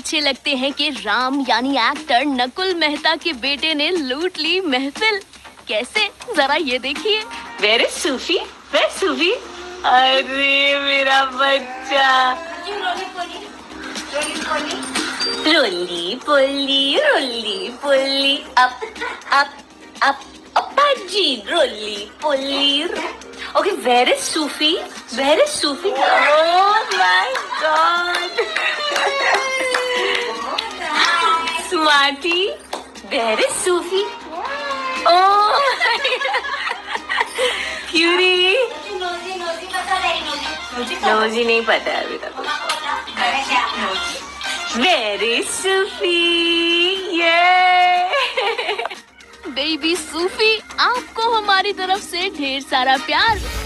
अच्छे लगते हैं कि राम यानी एक्टर नकुल मेहता के बेटे ने लूट ली महफिल। कैसे, जरा ये देखिए। Where is Sufi? Where Sufi? अरे मेरा बच्चा। Roly poly up up up अप्पा जी, रोली पोली। Okay, where is Sufi? Where is Sufi? Oh my god. Smarty, where is Sufi? Oh Curie. Nosy नहीं पता है अभी तक। वेरी सूफी, ये बेबी सूफी, आपको हमारी तरफ से ढेर सारा प्यार।